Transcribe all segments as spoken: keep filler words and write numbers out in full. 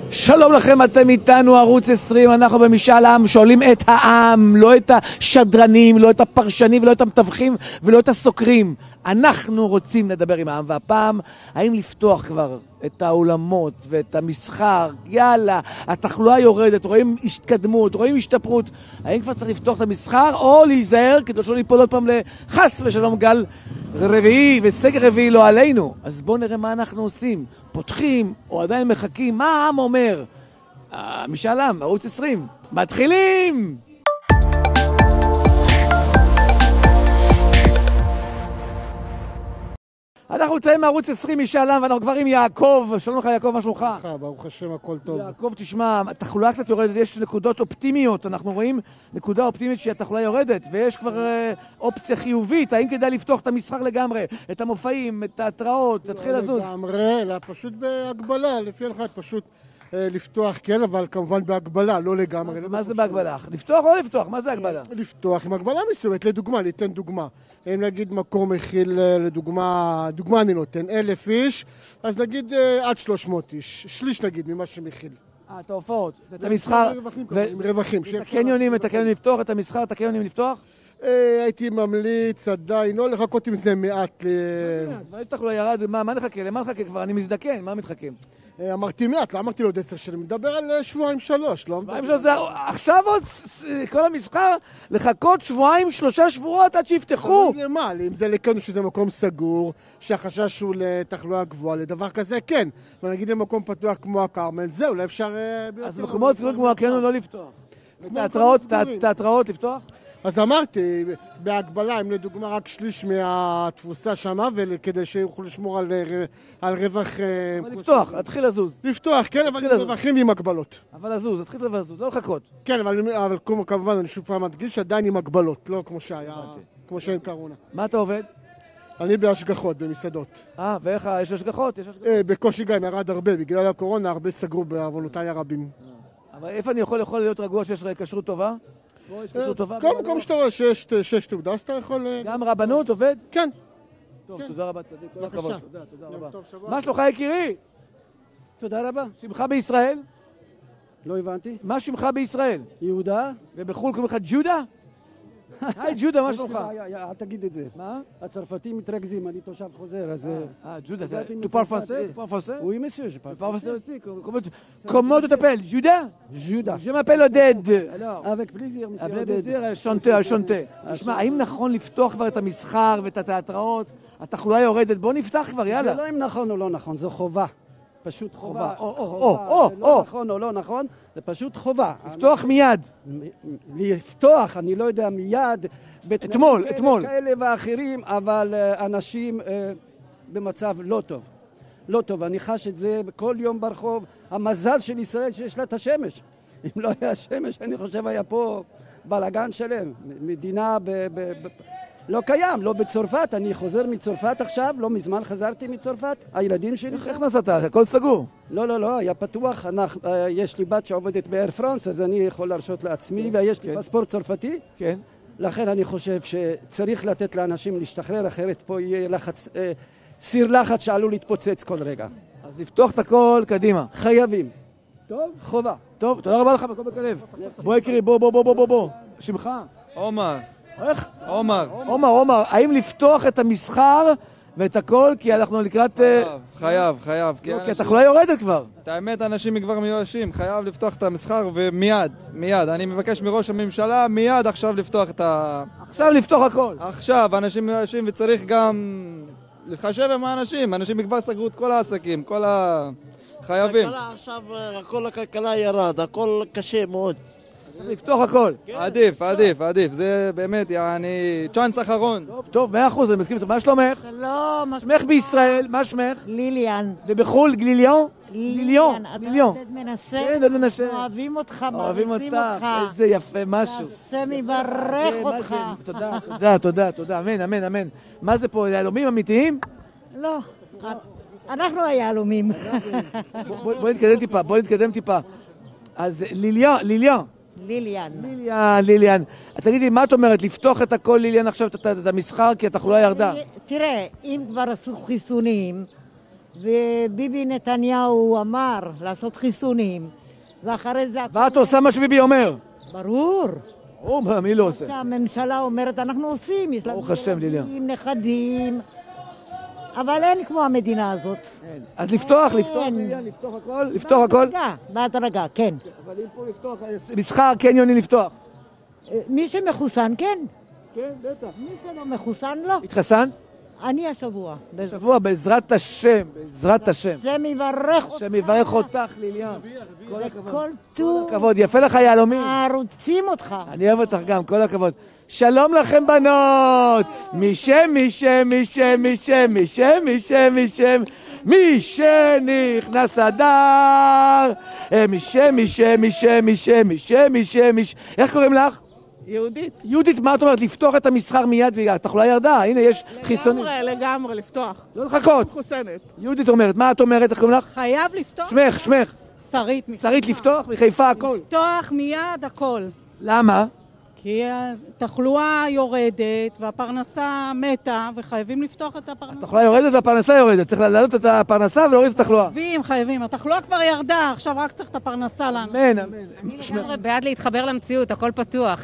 שלום לכם, אתם איתנו ערוץ עשרים, אנחנו במשאל עם שואלים את העם, לא את השדרנים, לא את הפרשנים ולא את המתווכים ולא את הסוקרים. אנחנו רוצים לדבר עם העם, והפעם האם לפתוח כבר את האולמות ואת המסחר, יאללה, התחלואה יורדת, רואים השתקדמות, רואים השתפרות, האם כבר צריך לפתוח את המסחר או להיזהר כדי שלא ניפול עוד פעם לחס ושלום גל רביעי וסגר רביעי לא עלינו. אז בואו נראה מה אנחנו עושים, פותחים או עדיין מחכים, מה העם אומר? משאל עם, ערוץ עשרים, מתחילים! אנחנו נמצאים מערוץ עשרים משאל עם, ואנחנו כבר עם יעקב. שלום לך יעקב, מה שלומך? ברוך השם, הכל טוב. יעקב, תשמע, התחלואה קצת יורדת, יש נקודות אופטימיות, אנחנו רואים נקודה אופטימית שהתחלואה יורדת, ויש כבר אה, אופציה חיובית. האם כדאי לפתוח את המסחר לגמרי, את המופעים, את ההתראות, תתחיל לא לזוז? לגמרי, אלא פשוט בהגבלה, לפי הלכה, פשוט אה, לפתוח כן, אבל כמובן בהגבלה, לא לגמרי. מה זה בהגבלה? לפתוח או לא לפתוח? מה זה הגבלה? לפתוח עם הגבלה מסוימת, לדוגמה, ניתן דוגמה. אם נגיד מקום מכיל, לדוגמה, דוגמה אני נותן, אלף איש, אז נגיד עד שלוש מאות איש, שליש נגיד ממה שמכיל. אה, את ההופעות, את המסחר, עם רווחים. את הקניונים, את הקניונים לפתוח, את המסחר, את הקניונים לפתוח? הייתי ממליץ עדיין, לא לחכות עם זה מעט. מה יש לך לא ירד, מה נחכה? למה נחכה כבר? אני מזדקן, מה מתחכים? אמרתי מעט, לא אמרתי לו עוד עשר שנים, מדבר על שבועיים שלוש, לא? עכשיו עוד כל המסחר לחכות שבועיים, שלושה שבועות עד שיפתחו. למה? אם זה לקנות שזה מקום סגור, שהחשש הוא לתחלואה גבוהה, לדבר כזה, כן. ונגיד למקום פתוח כמו הכרמל, זה אולי אפשר... אז מקומות סגורים כמו הכרמל לא לפתוח. תיאטראות לפתוח? אז אמרתי, בהגבלה, אם לדוגמה רק שליש מהתפוסה שמה, וכדי שיוכלו לשמור על, על רווח... לפתוח, להתחיל לזוז. לפתוח, כן, אבל עם רווחים ועם הגבלות. אבל לזוז, להתחיל לזוז, לא לחכות. כן, אבל, אבל כמובן, אני שוב פעם מדגיש שעדיין עם הגבלות, לא כמו שהיה, כמו שאין קורונה. מה אתה עובד? אני בהשגחות, במסעדות. אה, ואיך, יש השגחות? יש השגחות? בקושי גם ירד הרבה, בגלל הקורונה הרבה סגרו בעוונותיי הרבים. אבל איפה אני יכול, יכול להיות רגוע שיש לך כשרות טובה? כל מקום שאתה רואה שיש תעודה, אז אתה יכול... גם רבנות עובד? כן. טוב, תודה רבה צדיק, כל הכבוד. תודה, תודה רבה. מה שלומך יקירי? תודה רבה. שמך בישראל? לא הבנתי. מה שמך בישראל? יהודה. ובחו"ל קוראים לך ג'ודה? היי ג'ודה, מה שלומך? אל תגיד את זה. מה? הצרפתים מתרכזים, אני תושב חוזר, אז... אה, ג'ודה, tu parles français? Tu parles français? Oui, monsieur, je parle français aussi. Comment tu t'appelles? Judas? Judas. Je m'appelle Oded. Avec plaisir, monsieur Avec Oded. plaisir, chanter, chanter. תשמע, האם נכון לפתוח כבר את המסחר ואת התיאטראות? התחלואה יורדת, בוא נפתח כבר, יאללה. זה לא אם נכון או לא נכון, זו חובה. פשוט חובה. או, או, או, לא נכון או לא נכון, זה פשוט חובה. לפתוח מיד. לפתוח, אני לא יודע מיד. אתמול, אתמול. כאלה ואחרים, אבל אנשים במצב לא טוב. לא טוב, אני חש את זה כל יום ברחוב. המזל של ישראל שיש לה את השמש. אם לא היה שמש, אני חושב היה פה בלגן שלם. מדינה ב... לא קיים, לא בצרפת, אני חוזר מצרפת עכשיו, לא מזמן חזרתי מצרפת, הילדים שלי... איך נסעת? הכל סגור. לא, לא, לא, היה פתוח, יש לי בת שעובדת באר פרנס, אז אני יכול להרשות לעצמי, ויש לי פספורט צרפתי. כן. לכן אני חושב שצריך לתת לאנשים להשתחרר, אחרת פה יהיה לחץ, סיר לחץ שעלול להתפוצץ כל רגע. אז לפתוח את הכל קדימה. חייבים. טוב? חובה. טוב, תודה רבה לך, בכל בקלב. בוא יקרי, בוא, בוא, בוא, בוא, בוא. שמך? עומר. איך? עומר. עומר, עומר, האם לפתוח את המסחר ואת הכל, כי אנחנו לקראת... חייב, חייב. כי התחלואה יורדת כבר. את האמת, אנשים כבר מיואשים, חייב לפתוח את המסחר ומיד, מיד. אני מבקש מראש הממשלה מיד עכשיו לפתוח את ה... עכשיו לפתוח הכל. עכשיו, אנשים מיואשים וצריך גם לחשב עם האנשים. אנשים כבר סגרו את כל העסקים, כל ה... חייבים. עכשיו כל הכלכלה ירד, הכל קשה מאוד. לפתוח הכל. עדיף, עדיף, עדיף. זה באמת, יעני, צ'אנס אחרון. טוב, טוב, מאה אחוז, אני מסכים איתו. מה שלומך? שלום. שמך בישראל, מה שמך? ליליאן. ובחול, גליליון? ליליון. ליליון. אתה דוד מנסה? כן, דוד מנסה. אוהבים אותך, אוהבים מעריצים אותך. אותך. איזה יפה, משהו. השם יברך אותך. תודה, תודה, תודה, תודה. אמן, אמן, אמן. מה זה פה, יהלומים אמיתיים? לא, אנחנו היהלומים. בואי נתקדם טיפה, בואי נתקדם טיפה. אז ליליון, ליליון. ליליאן. ליליאן, ליליאן. תגידי, מה את אומרת? לפתוח את הכל, ליליאן, עכשיו את המסחר, כי התחלואה ירדה? תראה, אם כבר עשו חיסונים, וביבי נתניהו אמר לעשות חיסונים, ואחרי זה... ואת עושה מה שביבי אומר. ברור. או, מה, מי לא עושה? שהממשלה אומרת, אנחנו עושים. יש לנו ברוך השם, ליליה. ילדים, נכדים, אבל אין כמו המדינה הזאת. אז לפתוח, לפתוח, אין. ליליה, לפתוח הכל, לפתוח הכל. בהדרגה, בהדרגה, כן. אבל אם פה לפתוח, מסחר, קניונים לפתוח. מי שמחוסן, כן. כן, בטח. מי שלא מחוסן, לא. התחסנת? אני השבוע. שבוע, בעזרת השם, בעזרת השם. השם יברך אותך. השם יברך אותך, ליליה. כל הכבוד. כל טוב. כל הכבוד, יפה לך יהלומים. רוצים אותך. אני אוהב אותך גם, כל הכבוד. שלום לכם בנות! משם, משם, משם, משם, משם, משם, משם, משנכנס אדר! משם, משם, משם, משם, משם, משם, משם. איך קוראים לך? יהודית. יהודית, מה את אומרת? לפתוח את המסחר מיד והתחלואה ירדה? הנה, יש חיסונים. לגמרי, לגמרי, לפתוח. לא לחכות. מחוסנת. יהודית אומרת, מה את אומרת? איך קוראים לך? חייב לפתוח? שמך, שמך. שרית. שרית לפתוח? מחיפה הכל. לפתוח מיד הכל. למה? כי התחלואה יורדת והפרנסה מתה וחייבים לפתוח את הפרנסה. התחלואה יורדת והפרנסה יורדת. צריך להעלות את הפרנסה ולהוריד את התחלואה. חייבים, חייבים. התחלואה כבר ירדה, עכשיו רק צריך את הפרנסה לנו. אמן, אמן. אני לגמרי בעד להתחבר למציאות, הכל פתוח.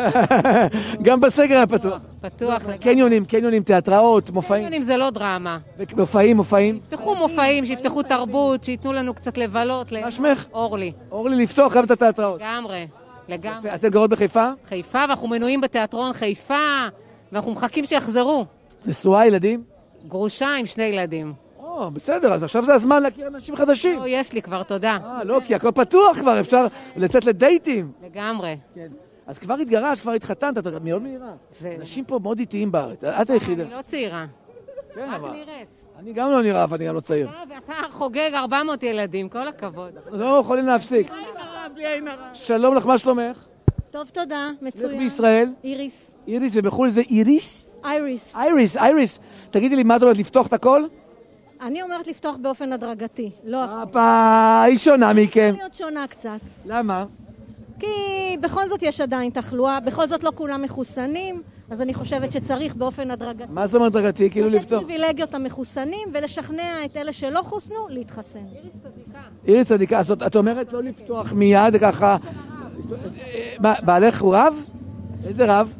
גם בסגר היה פתוח. פתוח לגמרי. קניונים, קניונים, תיאטראות, מופעים. קניונים זה לא דרמה. מופעים, מופעים. יפתחו מופעים, שיפתחו תרבות, שייתנו לנו קצת לבלות. מה שמך? אורלי. אורלי לפתוח גם את התיאטראות. לגמרי, לגמרי. אתם גרות בחיפה? חיפה, ואנחנו מנויים בתיאטרון חיפה, ואנחנו מחכים שיחזרו. נשואה, ילדים? גרושה עם שני ילדים. או, בסדר, אז עכשיו זה הזמן להכיר אנשים חדשים. לא, יש לי כבר, תודה. אה, לא, כי הכל פתוח כבר, אפשר לצאת לדייטים. לגמרי. כן. אז כבר התגרשת, כבר התחתנת, את מאוד מהירה. אנשים פה מאוד איטיים בארץ, את היחידה. אני לא צעירה. כן, את אבל... נראית. אני גם לא נראה, אבל אני גם לא צעיר. ואתה חוגג ארבע מאות ילדים, כל הכבוד. לא יכולים להפסיק. שלום לך, מה שלומך? טוב, תודה, איך מצוין. בישראל? איריס. איריס, ובחו"ל זה איריס? אייריס. אייריס, אייריס. תגידי לי, מה את אומרת, לפתוח את הכל? אני אומרת לפתוח באופן הדרגתי, לא הכל. הפה, היא שונה מכם. להיות שונה קצת. למה? כי בכל זאת יש עדיין תחלואה, בכל זאת לא כולם מחוסנים, אז אני חושבת שצריך באופן הדרגתי. מה זאת אומרת הדרגתי? כאילו לתת לפתוח? פריבילגיות המחוסנים ולשכנע את אלה שלא חוסנו להתחסן. איריס צדיקה, אז את אומרת לא לפתוח מיד ככה... מה, בעלך הוא רב? איזה רב?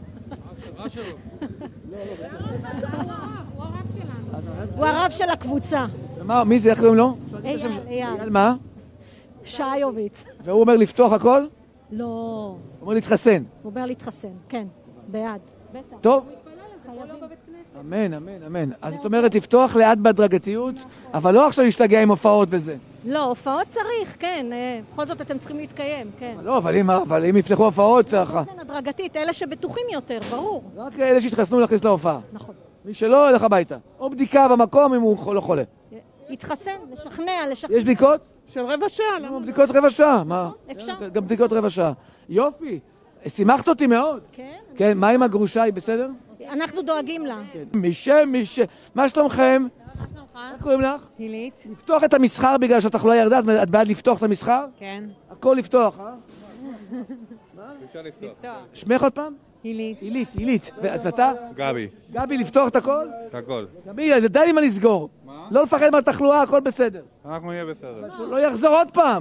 הוא הרב של הקבוצה. מה, מי זה, איך קוראים לו? אייל, אייל. אייל מה? שעיוביץ. והוא אומר לפתוח הכל? לא. הוא אומר להתחסן. הוא אומר להתחסן, כן, בעד. בטח. טוב? חייבים. אמן, אמן, אמן. אז את אומרת לפתוח לאט בהדרגתיות, אבל לא עכשיו להשתגע עם הופעות וזה. לא, הופעות צריך, כן. אה, בכל זאת אתם צריכים להתקיים, כן. לא, אבל אם, אבל אם יפתחו הופעות, צריך... באופן הדרגתית, אלה שבטוחים יותר, ברור. רק אלה שהתחסנו להכניס להופעה. נכון. מי שלא, ילך הביתה. או בדיקה במקום אם הוא לא חולה. להתחסן, לשכנע, לשכנע. יש בדיקות? של רבע שעה. למה בדיקות רבע שעה? מה? אפשר. גם בדיקות רבע שעה. יופי. שימחת אותי מאוד. כן. כן, מה עם הגרושה? היא בסדר? אנחנו דואגים לה. משם, משם. מה שלומכם? איך קוראים לך? הילית. לפתוח את המסחר בגלל שהתחלואה ירדה, את בעד לפתוח את המסחר? כן. הכל לפתוח, אה? אפשר לפתוח. שמך עוד פעם? הילית. עילית, עילית. ואתה? גבי. גבי, לפתוח את הכל? את הכל. גבי, די מה לסגור. לא לפחד מהתחלואה, הכל בסדר. אנחנו נהיה בסדר. לא יחזור עוד פעם.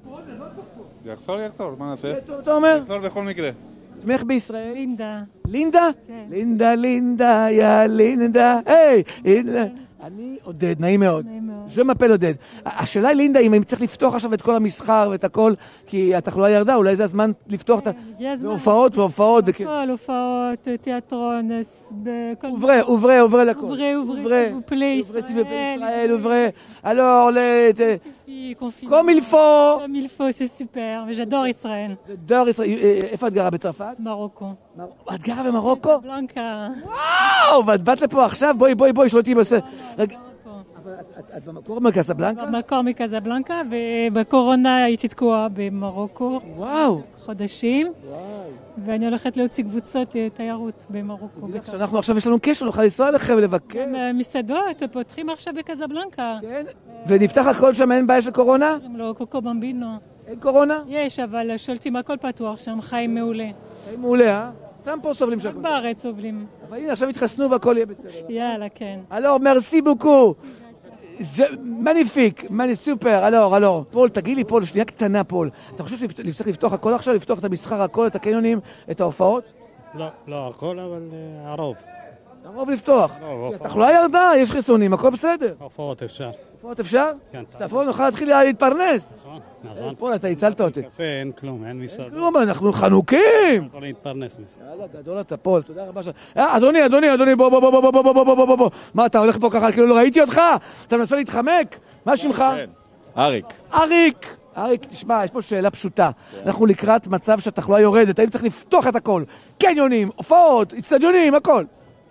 יחזור, יחזור, מה נעשה? אתה אומר? יחזור בכל מקרה. שמך בישראל? לינדה. לינדה? כן. לינדה, לינדה, יא לינדה, היי, לינדה. אני עודד, נעים מאוד. נעים מאוד. ז'ה מפל עודד. השאלה היא לינדה, אם אני צריך לפתוח עכשיו את כל המסחר ואת הכל, כי התחלואה ירדה, אולי זה הזמן לפתוח את ה... הגיע הזמן. והופעות והופעות. וכן. הכל, הופעות, תיאטרון, בכל... אוברה, אוברה, אוברה לכל. אוברה, אוברה, s'il vous plaît, אוברה, s'il vous plaît, ישראל. ישראל, אוברה. Alors, le... Suffit, confinement. comme il faut. Comme il faut, c'est super. Mais j'adore Israël. דור ישראל. איפה את גרה? בצרפת? מרוקו. את גרה במרוקו? בלנקה. וואו, ואת באת לפה עכשיו? בואי, בואי, בואי, שלא תהיי בסדר. רגע, אבל את במקור מקסבלנקה? במקור מקזבלנקה, ובקורונה הייתי תקועה במרוקו. וואו. חודשים. ואני הולכת להוציא קבוצות תיירות במרוקו. אנחנו עכשיו יש לנו קשר, נוכל לנסוע אליכם ולבקר. מסעדות, פותחים עכשיו בקזבלנקה. כן? ונפתח הכל שם, אין בעיה של קורונה? לא, קוקו במבינו. אין קורונה? יש, אבל שולטים הכל פתוח שם, חיים מעולה. חיים מעולה, אה? סתם פה סובלים שם. רק בארץ סובלים. אבל הנה, עכשיו התחסנו והכל יהיה בסדר. יאללה, כן. Alors, merci beaucoup. זה מניפיק, מני סופר, אלור, אלור. פול, תגיד לי, פול, שנייה קטנה, פול. אתה חושב שצריך לפתוח הכל עכשיו? לפתוח את המסחר, הכל, את הקניונים, את ההופעות? לא, לא הכל, אבל הרוב. הרוב לפתוח. הרוב. התחלואה ירדה, יש חיסונים, הכל בסדר. הופעות אפשר. הופעות אפשר? כן. שתעפור נוכל להתחיל להתפרנס. נכון, נכון. פול, אתה הצלת אותי. קפה, אין כלום, אין מסעד. כלום, אנחנו חנוקים! יכול להתפרנס מזה. יאללה, גדול אתה, פול, תודה רבה. אדוני, אדוני, אדוני, בוא, בוא, בוא, בוא, בוא, בוא, בוא, בוא, בוא. מה, אתה הולך פה ככה, כאילו לא ראיתי אותך? אתה מנסה להתחמק? מה שמך? אריק. אריק! אריק, תשמע, יש פה שאלה פשוטה. אנחנו לקראת מצב שהתחלואה יורדת, האם צריך לפתוח את הכל? קניונים, הופעות, אצטדיונים, הכל.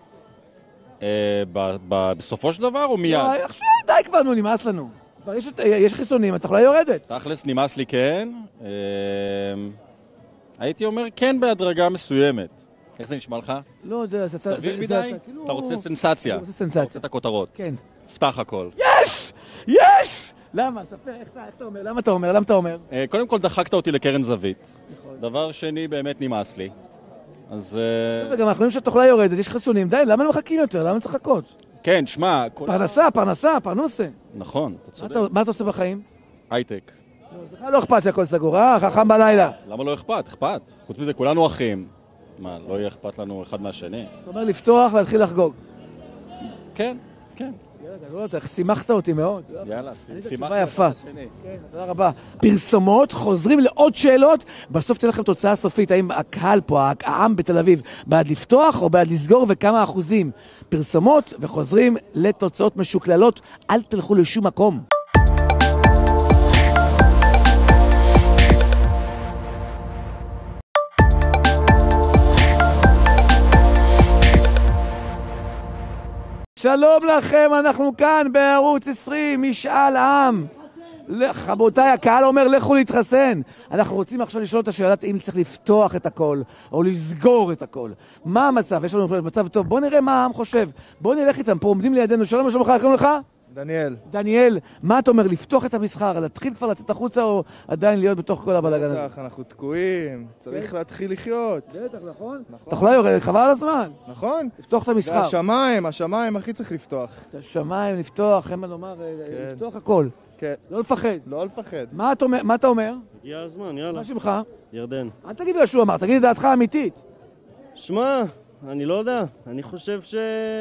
בסופו של דבר או מיד? עכשיו, די כבר, נו, נמאס לנו. יש חיסונים, התחלואה יורדת. תכלס נמאס לי כן. הייתי אומר כן בהדרגה מסוימת. איך זה נשמע לך? לא יודע, זה... סביר מדי? אתה רוצה סנסציה. אתה רוצה סנסציה. אתה רוצה את הכותרות. כן. פתח הכל. יש! יש! למה? ספר, איך אתה אומר? למה אתה אומר? למה אתה אומר? קודם כל דחקת אותי לקרן זווית. דבר שני, באמת נמאס לי. אז... וגם אנחנו רואים שהתחלואה יורדת, יש חיסונים, די, למה לא מחכים יותר? למה צריך לחכות? כן, שמע... פרנסה, פרנסה, פרנוסה. נכון, אתה צודק. מה אתה עושה בחיים? הייטק. בכלל לא אכפת שהכל סגור, אה? חכם בלילה. למה לא אכפת? אכפת. חוץ מזה, כולנו אחים. מה, לא יהיה אכפת לנו אחד מהשני? זאת אומרת, לפתוח ולהתחיל לחגוג. כן, כן. יאללה, גדול, שימחת אותי מאוד. יאללה, שימחת יפה. תודה רבה. פרסומות, חוזרים לעוד שאלות, בסוף תהיה לכם תוצאה סופית, האם הקהל פה, העם בתל אביב, בעד לפתוח או בעד לסגור וכמה אחוזים. פרסומות וחוזרים לתוצאות משוקללות, אל תלכו לשום מקום. שלום לכם, אנחנו כאן בערוץ עשרים, משאל עם. רבותיי, הקהל אומר לכו להתחסן. אנחנו רוצים עכשיו לשאול את השאלת אם צריך לפתוח את הכל או לסגור את הכל. מה המצב? יש לנו מצב טוב. בוא נראה מה העם חושב. בוא נלך איתם, פה עומדים לידינו. שלום, שלום לך, איך קוראים לך? דניאל. דניאל, מה אתה אומר? לפתוח את המסחר, להתחיל כבר לצאת החוצה או עדיין להיות בתוך כל הבלגן הזה? בטח, אנחנו תקועים, צריך להתחיל לחיות. בטח, נכון? תחלואה יורדת, חבל על הזמן. נכון. לפתוח את המסחר. והשמיים, השמיים הכי צריך לפתוח. את השמיים לפתוח, אין מה לומר, לפתוח הכל. כן. לא לפחד. לא לפחד. מה אתה אומר? הגיע הזמן, יאללה. מה שמך? ירדן. אל תגיד מה שהוא אמר, תגיד את דעתך האמיתית. שמע, אני לא יודע. אני חושב ש...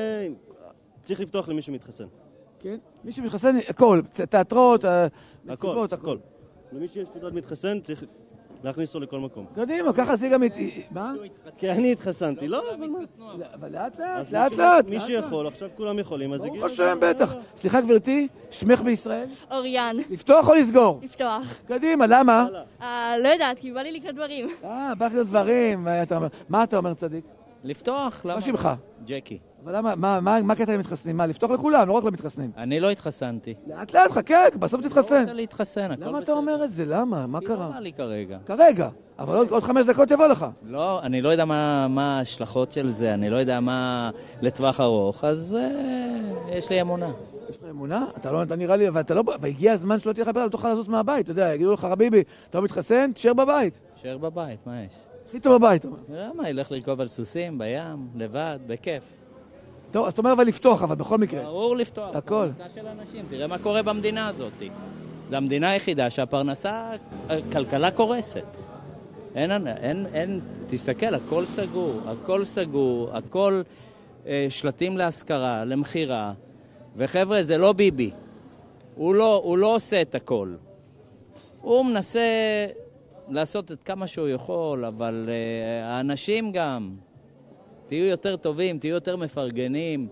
צריך לפתוח למי שמתחסן. כן? מי שמתחסן, הכל, תיאטרות, מסיבות, הכל. למי שיש תעודת מתחסן צריך להכניס אותו לכל מקום. קדימה, ככה זה גם... מה? כי אני התחסנתי, לא, אבל מה? אבל לאט לאט, לאט לאט. מי שיכול, עכשיו כולם יכולים, אז הגיע... ברוך השם, בטח. סליחה גברתי, שמך בישראל? אוריאן. לפתוח או לסגור? לפתוח. קדימה, למה? לא יודעת, כי בא לי לקנות דברים. אה, בא לקנות דברים. מה אתה אומר, צדיק? לפתוח, למה? מה שמך? ג'קי. אבל למה, מה, מה, מה הקטע למתחסנים? מה, לפתוח לכולם, לא רק למתחסנים? אני לא התחסנתי. לאט לאט, חכה, בסוף תתחסן. לא רוצה להתחסן, הכל בסדר. למה אתה אומר את זה? למה? מה קרה? לא בא לי כרגע. כרגע, אבל עוד, עוד חמש דקות יבוא לך. לא, אני לא יודע מה, מה ההשלכות של זה, אני לא יודע מה לטווח ארוך, אז אה, יש לי אמונה. יש לך אמונה? אתה לא, אתה נראה לי, אבל אתה לא, והגיע הזמן שלא תהיה לך בעיה, לא תוכל לזוז מהבית, אתה יודע, יגידו לך, רביבי, אתה לא מתחסן, תשאר בבית. תשאר בבית, מה יש? הכי טוב בבית. למה? ילך לרכוב על סוסים, בים, לבד, בכיף. טוב, אז אתה אומר אבל לפתוח, אבל בכל מקרה. ברור לפתוח. הכל. פרנסה של אנשים, תראה מה קורה במדינה הזאת. זו המדינה היחידה שהפרנסה, הכלכלה קורסת. אין, אין, אין, תסתכל, הכל סגור, הכל סגור, הכל אה, שלטים להשכרה, למחירה. וחבר'ה, זה לא ביבי. הוא לא, הוא לא עושה את הכל. הוא מנסה לעשות את כמה שהוא יכול, אבל אה, האנשים גם... תהיו יותר טובים, תהיו יותר מפרגנים,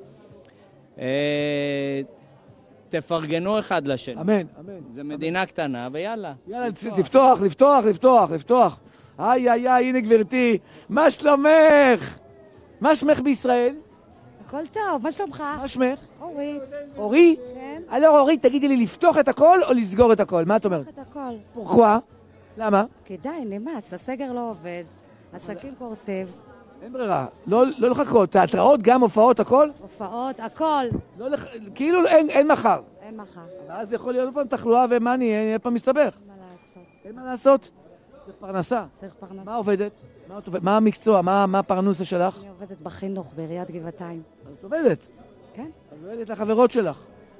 אה, תפרגנו אחד לשני. אמן, אמן. זה מדינה קטנה, ויאללה. יאללה, לפתוח, לפתוח, לפתוח, לפתוח. איי, איי, איי, הנה גברתי, מה שלומך? מה שמך בישראל? הכל טוב, מה שלומך? מה שמך? אורי. אורי? כן. אלא אורי, תגידי לי, לפתוח את הכל או לסגור את הכל? מה את אומרת? לפתוח את הכל. פורקווה? למה? כדאי, נמאס, הסגר לא עובד, עסקים קורסים. אין ברירה, לא, לא לחכות, תיאטראות, גם הופעות, הכל? הופעות, הכל. לא לח... כאילו אין, אין מחר. אין מחר. ואז יכול להיות פעם תחלואה ומה אני, יהיה פעם מסתבך. אין מה לעשות. אין מה לעשות? צריך פרנסה. צריך פרנסה. מה עובדת? מה, את... מה המקצוע? מה, מה הפרנסה שלך? אני עובדת בחינוך בעיריית גבעתיים. את עובדת? כן. את עובדת לחברות שלך.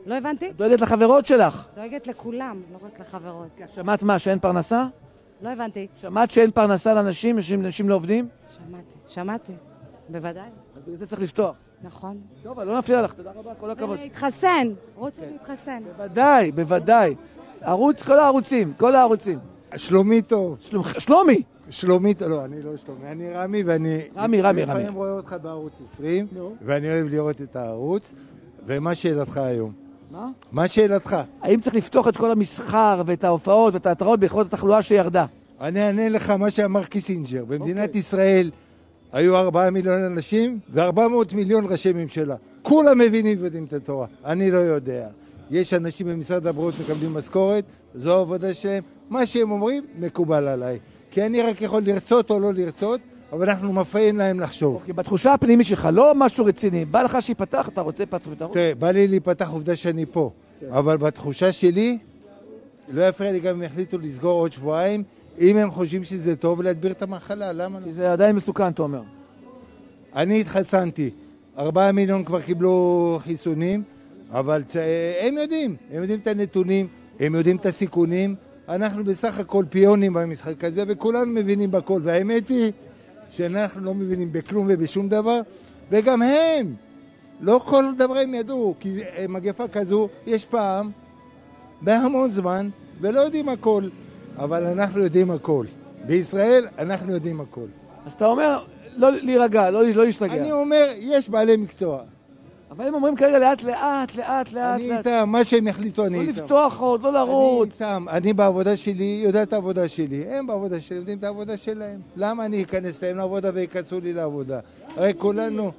לא הבנתי? דואגת לחברות שלך. דואגת לכולם, לא רק לחברות. שמעת מה, שאין פרנסה? לא הבנתי. שמעת שאין פרנסה לאנשים, שאנשים לא עובדים? שמעתי, שמעתי, בוודאי. אז בגלל זה צריך לפתוח. נכון. טוב, אבל לא נפריע לך, תודה רבה, כל הכבוד. להתחסן, רוצים להתחסן. בוודאי, בוודאי. ערוץ, כל הערוצים, כל הערוצים. שלומי טוב. שלומי? שלומי, לא, אני לא שלומי, אני רמי ואני... רמי, רמי, רמי. לפעמים רואה אותך בערוץ עשרים, ואני אוהב לראות את הערוץ. ומה שאלתך היום? מה? מה שאלתך? האם צריך לפתוח את כל המסחר ואת ההופעות ואת התיאטראות בעקבות התחלואה שירדה? אני אענה לך מה שאמר קיסינג'ר. במדינת ישראל היו ארבעה מיליון אנשים וארבע מאות מיליון ראשי ממשלה. כולם מבינים ויודעים את התורה. אני לא יודע. יש אנשים במשרד הבריאות מקבלים משכורת, זו העבודה שלהם. מה שהם אומרים מקובל עליי. כי אני רק יכול לרצות או לא לרצות, אבל אנחנו מפריעים להם לחשוב. אוקיי, בתחושה הפנימית שלך, לא משהו רציני. בא לך שיפתח, אתה רוצה פתח ותרוץ? תראה, בא לי להיפתח עובדה שאני פה. אבל בתחושה שלי, לא יפריע לי גם אם יחליטו לסגור עוד שבועיים, אם הם חושבים שזה טוב להדביר את המחלה, למה לא? כי זה עדיין מסוכן, אתה אומר. אני התחסנתי. ארבעה מיליון כבר קיבלו חיסונים, אבל צ... הם יודעים, הם יודעים את הנתונים, הם יודעים את הסיכונים. אנחנו בסך הכל פיונים במשחק הזה, וכולנו מבינים בכל. והאמת היא שאנחנו לא מבינים בכלום ובשום דבר, וגם הם. לא כל דבר הם ידעו, כי מגפה כזו יש פעם, בהמון זמן, ולא יודעים הכל. אבל אנחנו יודעים הכל. בישראל אנחנו יודעים הכל. אז אתה אומר, לא להירגע, לא, לא להשתגע. אני אומר, יש בעלי מקצוע. אבל הם אומרים כרגע לאט לאט, לאט לאט. אני איתם, מה שהם יחליטו אני איתם. איתם. לא לפתוח עוד, לא לרוץ. אני איתם, אני בעבודה שלי, יודע את העבודה שלי. הם בעבודה שלי, יודעים את העבודה שלהם. למה אני אכנס להם לעבודה ויקצו לי לעבודה? הרי כולנו...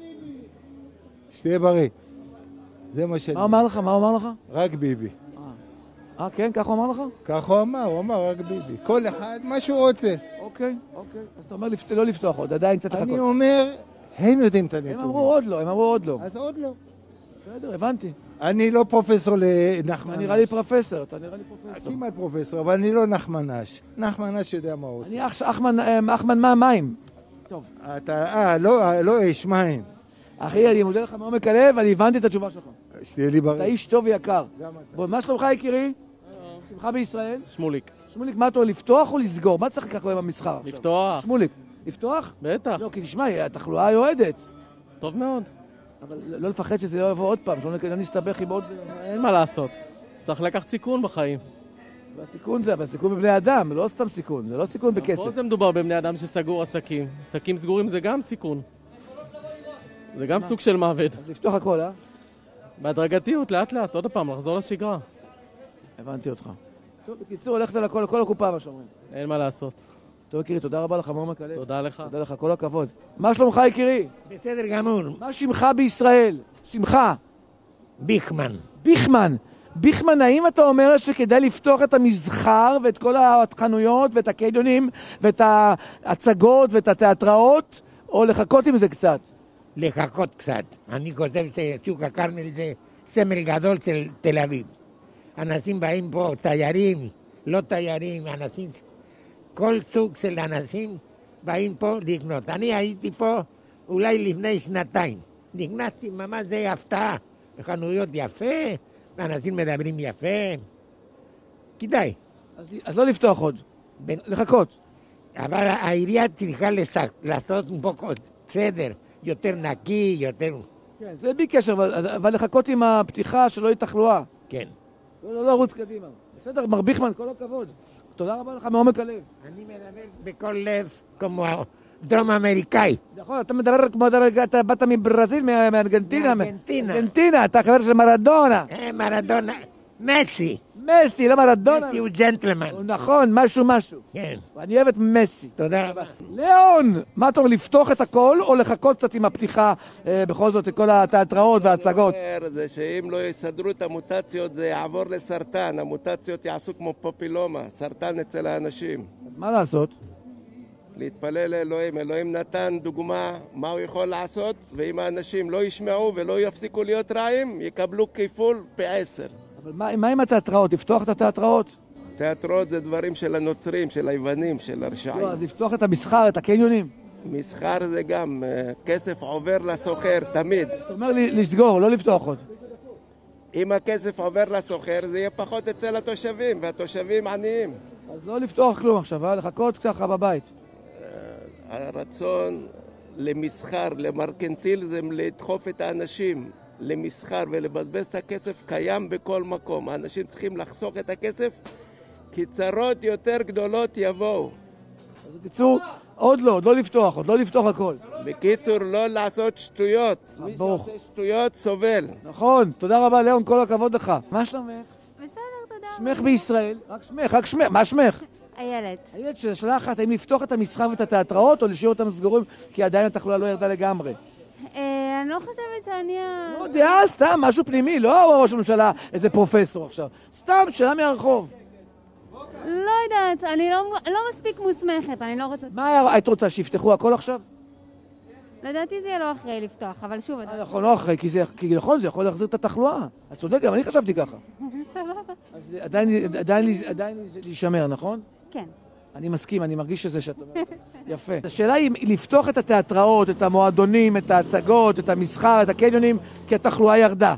שתהיה בריא. זה מה שאני... מה אמר לך? מה אמר לך? רק ביבי. אה, כן? ככה הוא אמר לך? ככה הוא אמר, הוא אמר רק ביבי. כל אחד, מה שהוא רוצה. אוקיי, אוקיי. אז אתה אומר לא לפתוח עוד, עדיין קצת לחכות. אני אומר, הם יודעים את הנתונים. הם אמרו עוד לא, הם אמרו עוד לא. אז עוד לא. בסדר, הבנתי. אני לא פרופסור לנחמן אתה נראה לי פרופסור, אתה נראה לי פרופסור. כמעט פרופסור, אבל אני לא נחמנש. נחמנש יודע מה הוא עושה. אני אחמן מה מים. טוב. אתה, אה, לא אש, מים. אחי, אני מודה לך מעומק הלב, אני הבנתי את התשובה שלך. שתהיה לי בריא. אתה איש טוב ויקר. מה שלומך יקירי? שמחה בישראל? שמוליק. שמוליק, מה אתה אומר, לפתוח או לסגור? מה צריך לקרוא עם המסחר עכשיו? לפתוח. שמוליק, לפתוח? בטח. לא, כי תשמע, התחלואה יועדת. טוב מאוד. אבל לא לפחד שזה לא יבוא עוד פעם, שלא נסתבך עם עוד... אין מה לעשות. צריך לקחת סיכון בחיים. והסיכון זה, אבל סיכון בבני אדם, לא סתם סיכון, זה לא סיכון בכסף. פה זה מדובר בבני אדם שסגור עסקים. עסקים סגורים זה גם סיכון. זה גם סוג של מוות. אז לפתוח הכל, אה? בהדרגתיות, לאט לאט, עוד פעם, לחזור לשגרה. הבנתי אותך. טוב, בקיצור, הולכת על הכל, כל הקופה, מה שאומרים. אין מה לעשות. טוב, יקירי, תודה רבה לך, מעומק הלב. תודה לך. תודה לך, כל הכבוד. מה שלומך, יקירי? בסדר גמור. מה שמך בישראל? שמך? ביכמן. ביכמן. ביכמן, האם אתה אומר שכדאי לפתוח את המסחר ואת כל החנויות ואת הקניונים ואת ההצגות ואת התיאטראות, או לחכות עם זה קצת? לחכות קצת. אני חושב ששוק הכרמל זה סמל גדול של תל אביב. אנשים באים פה, תיירים, לא תיירים, אנשים, כל סוג של אנשים באים פה לקנות. אני הייתי פה אולי לפני שנתיים. נכנסתי ממש, זה הפתעה. חנויות יפה, אנשים מדברים יפה. כדאי. אז, אז לא לפתוח עוד, ב... לחכות. אבל העירייה צריכה לסק, לעשות פה סדר, יותר נקי, יותר... כן, זה בלי קשר, אבל, אבל לחכות עם הפתיחה שלא יהיה תחלואה. כן. לא, לא, לא רוץ קדימה. בסדר, מר ביכמן, כל הכבוד. תודה רבה לך מעומק הלב. אני מדבר בכל לב כמו דרום אמריקאי. נכון, אתה מדבר כמו, אתה באת מברזיל, מארגנטינה. מארגנטינה. ארגנטינה, אתה חבר של מרדונה. אה, מרדונה. מסי. מסי, לא מרדונה. מסי הוא ג'נטלמן. נכון, משהו משהו. כן. אני אוהב את מסי. תודה רבה. ליאון, מה אתה אומר, לפתוח את הכל או לחכות קצת עם הפתיחה, אה, בכל זאת, כל התיאטראות וההצגות? אני אומר, זה שאם לא יסדרו את המוטציות, זה יעבור לסרטן. המוטציות יעשו כמו פופילומה, סרטן אצל האנשים. אז מה לעשות? להתפלל לאלוהים. אלוהים נתן דוגמה מה הוא יכול לעשות, ואם האנשים לא ישמעו ולא יפסיקו להיות רעים, יקבלו כפול פי עשר. אבל מה, מה עם התיאטראות? לפתוח את התיאטראות? תיאטראות זה דברים של הנוצרים, של היוונים, של הרשעים. לא, אז לפתוח את המסחר, את הקניונים. מסחר זה גם, כסף עובר לסוחר, תמיד. זאת אומרת לסגור, לא לפתוח עוד. אם הכסף עובר לסוחר, זה יהיה פחות אצל התושבים, והתושבים עניים. אז לא לפתוח כלום עכשיו, אה? לחכות ככה בבית. הרצון למסחר, למרקנטיליזם, לדחוף את האנשים למסחר ולבזבז את הכסף קיים בכל מקום. האנשים צריכים לחסוך את הכסף, כי צרות יותר גדולות יבואו. אז בקיצור, עוד לא, עוד לא לפתוח, עוד לא לפתוח הכל. בקיצור, לא לעשות שטויות. מי שעושה שטויות סובל. נכון, תודה רבה ליאון, כל הכבוד לך. מה שלומך? בסדר, תודה. שמך בישראל? רק שמך, רק שמך. מה שמך? איילת. איילת, שאלה אחת, האם לפתוח את המסחר ואת התיאטראות או להשאיר אותם סגורים כי עדיין התחלואה לא ירדה לגמרי? אני לא חושבת שאני... לא יודע, סתם, משהו פנימי, לא ראש הממשלה, איזה פרופסור עכשיו. סתם, שאלה מהרחוב. לא יודעת, אני לא מספיק מוסמכת, אני לא רוצה... מה היית רוצה, שיפתחו הכל עכשיו? לדעתי זה יהיה לא אחרי לפתוח, אבל שוב... נכון, לא אחרי, כי נכון, זה יכול להחזיר את התחלואה. את צודק, גם אני חשבתי ככה. סבבה. אז עדיין להישמר, נכון? כן. אני מסכים, אני מרגיש שזה שאת אומרת. יפה. השאלה היא לפתוח את התיאטראות, את המועדונים, את ההצגות, את המסחר, את הקניונים, כי התחלואה ירדה.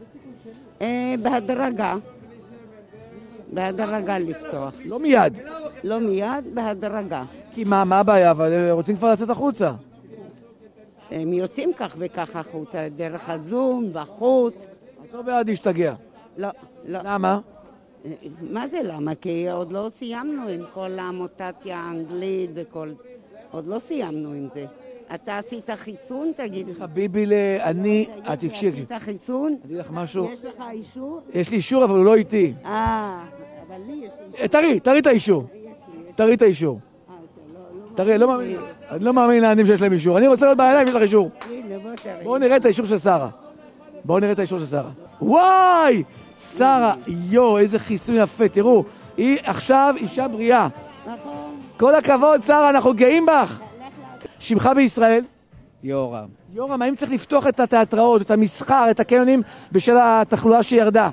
בהדרגה. בהדרגה לפתוח. לא מיד. לא מיד, בהדרגה. כי מה, מה הבעיה? אבל רוצים כבר לצאת החוצה. הם יוצאים כך וכך החוצה, דרך הזום, בחוץ. את לא בעד להשתגע. לא, לא. למה? מה זה למה? כי עוד לא סיימנו עם כל המוטציה האנגלית וכל... עוד לא סיימנו עם זה. אתה עשית חיסון, תגיד. חביבי, אני... את תקשיב. עשית חיסון? אני לך משהו. יש לך אישור? יש לי אישור, אבל הוא לא איתי. אה, אבל לי יש אישור. תראי, תראי את האישור. תראי את האישור. תראי, לא מאמין. אני לא מאמין לאנשים שיש להם אישור. אני רוצה לראות בעיניים שיש לך אישור. בואו נראה את האישור של שרה. בואו נראה את האישור של שרה. וואי! שרה, יו, איזה חיסון יפה. תראו, היא עכשיו אישה בריאה. נכון. כל הכבוד, שרה, אנחנו גאים בך. שמך בישראל? יורם. יורם, האם צריך לפתוח את התיאטראות, את המסחר, את הקניונים בשל התחלואה שירדה?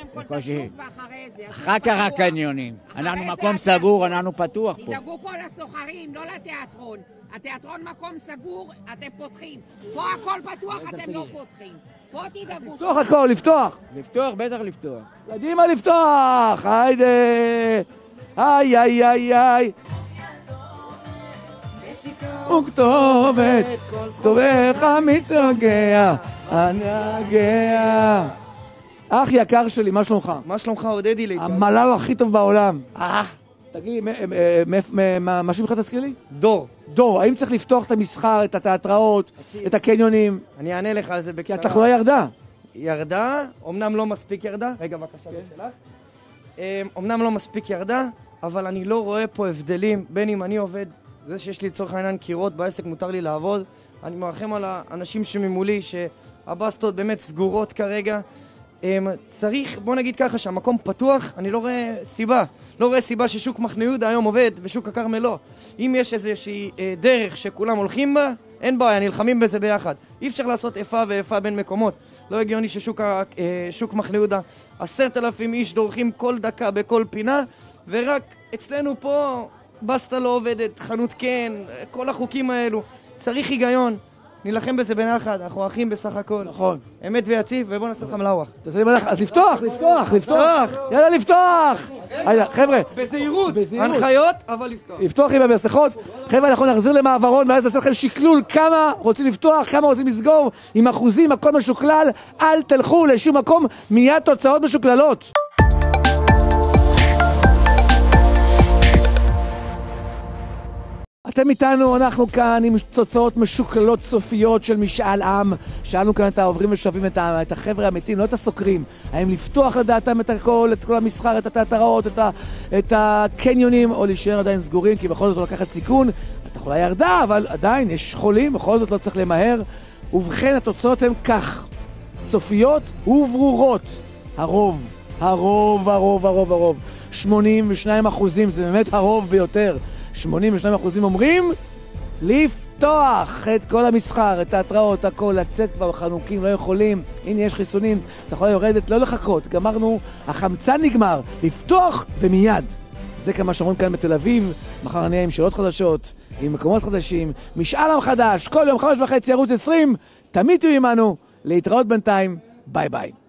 אחר כך הקניונים. אנחנו מקום סגור, אנחנו פתוח פה. תדאגו פה לסוחרים, לא לתיאטרון. התיאטרון מקום סגור, אתם פותחים. פה הכל פתוח, אתם לא פותחים. פה תדאגו. לפתוח הכל, לפתוח. לפתוח, בטח לפתוח. קדימה לפתוח, היידה. איי, איי, איי, איי. וכתובת, כתובך מתרגע, הנגע. אח יקר שלי, מה שלומך? מה שלומך, עודדי לי? המלאו הכי טוב בעולם. אה. תגיד, מה שמך תזכיר לי? דור. דור, האם צריך לפתוח את המסחר, את התיאטראות, את הקניונים? אני אענה לך על זה בקצרה. כי התחלואה ירדה. ירדה, אמנם לא מספיק ירדה. רגע, בבקשה, שלך. אמנם לא מספיק ירדה, אבל אני לא רואה פה הבדלים בין אם אני עובד, זה שיש לי לצורך העניין קירות בעסק, מותר לי לעבוד. אני מרחם על האנשים שממולי, שהבסטות באמת סגורות כרגע. צריך, בוא נגיד ככה, שהמקום פתוח, אני לא רואה סיבה. לא רואה סיבה ששוק מחנה יהודה היום עובד ושוק הכרמל לא. אם יש איזושהי אה, דרך שכולם הולכים בה, אין בעיה, נלחמים בזה ביחד. אי אפשר לעשות איפה ואיפה בין מקומות. לא הגיוני ששוק אה, שוק מחנה יהודה, עשרת אלפים איש דורכים כל דקה בכל פינה, ורק אצלנו פה בסטה לא עובדת, חנות כן, כל החוקים האלו. צריך היגיון. נלחם בזה ביחד, אנחנו אחים בסך הכל. נכון. אמת ויציב, ובוא נעשה לך מלאוח. אז לפתוח, לפתוח, לפתוח. יאללה, לפתוח. חבר'ה. בזהירות. הנחיות, אבל לפתוח. לפתוח עם המסכות. חבר'ה, אנחנו נחזיר למעברון, ואז נעשה לכם שקלול כמה רוצים לפתוח, כמה רוצים לסגור, עם אחוזים, הכל משוקלל. אל תלכו לשום מקום, מיד תוצאות משוקללות. אתם איתנו, אנחנו כאן עם תוצאות משוקללות סופיות של משאל עם. שאלנו כאן את העוברים ושווים, את, את החבר'ה האמיתיים, לא את הסוקרים. האם לפתוח לדעתם את הכל, את כל המסחר, את התיאטראות, את, את הקניונים, או להישאר עדיין סגורים, כי בכל זאת לא לקחת סיכון. התחלואה ירדה, אבל עדיין יש חולים, בכל זאת לא צריך למהר. ובכן, התוצאות הן כך, סופיות וברורות. הרוב, הרוב, הרוב, הרוב, הרוב. שמונים ושניים אחוזים, זה באמת הרוב ביותר. שמונים ושניים אחוזים אומרים לפתוח את כל המסחר, את התיאטראות, הכל, לצאת כבר בחנוכים, לא יכולים, הנה יש חיסונים, אתה יכול לרדת, לא לחכות, גמרנו, החמצן נגמר, לפתוח ומיד. זה כמה שאומרים כאן בתל אביב, מחר נהיה עם שאלות חדשות, עם מקומות חדשים, משאל עם חדש, כל יום חמש וחצי ערוץ עשרים, תמיד תהיו עמנו, להתראות בינתיים, ביי ביי.